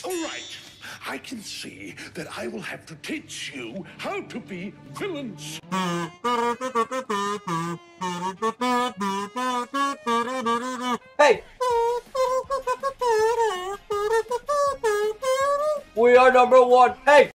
All right. I can see that I will have to teach you how to be villains. Hey! We are number one. Hey!